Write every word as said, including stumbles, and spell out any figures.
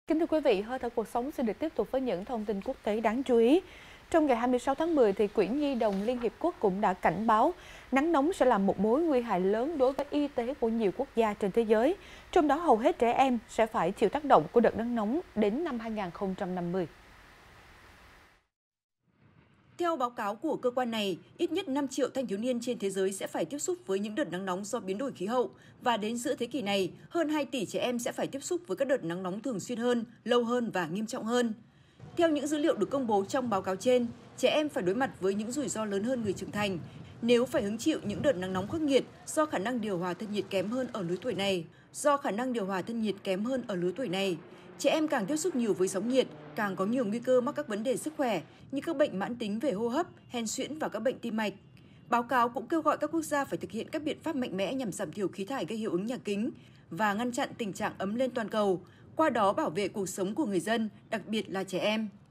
Kính thưa quý vị, Hơi thở cuộc sống xin được tiếp tục với những thông tin quốc tế đáng chú ý. Trong ngày hai mươi sáu tháng mười, thì Quỹ Nhi đồng Liên Hiệp Quốc cũng đã cảnh báo nắng nóng sẽ là một mối nguy hại lớn đối với y tế của nhiều quốc gia trên thế giới, trong đó hầu hết trẻ em sẽ phải chịu tác động của đợt nắng nóng đến năm hai nghìn không trăm năm mươi. Theo báo cáo của cơ quan này, ít nhất năm triệu thanh thiếu niên trên thế giới sẽ phải tiếp xúc với những đợt nắng nóng do biến đổi khí hậu, và đến giữa thế kỷ này, hơn hai tỷ trẻ em sẽ phải tiếp xúc với các đợt nắng nóng thường xuyên hơn, lâu hơn và nghiêm trọng hơn. Theo những dữ liệu được công bố trong báo cáo trên, trẻ em phải đối mặt với những rủi ro lớn hơn người trưởng thành nếu phải hứng chịu những đợt nắng nóng khắc nghiệt do khả năng điều hòa thân nhiệt kém hơn ở lứa tuổi này. Do khả năng điều hòa thân nhiệt kém hơn ở lứa tuổi này, trẻ em càng tiếp xúc nhiều với sóng nhiệt, càng có nhiều nguy cơ mắc các vấn đề sức khỏe như các bệnh mãn tính về hô hấp, hen suyễn và các bệnh tim mạch. Báo cáo cũng kêu gọi các quốc gia phải thực hiện các biện pháp mạnh mẽ nhằm giảm thiểu khí thải gây hiệu ứng nhà kính và ngăn chặn tình trạng ấm lên toàn cầu, qua đó bảo vệ cuộc sống của người dân, đặc biệt là trẻ em.